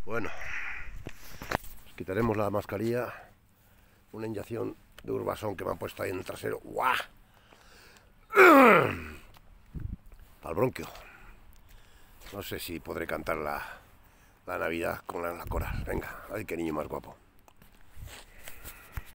Bueno, quitaremos la mascarilla. Una inyección de Urbasón que me han puesto ahí en el trasero. ¡Guau! Al bronquio. No sé si podré cantar la Navidad con la coral. Venga, ay, qué niño más guapo.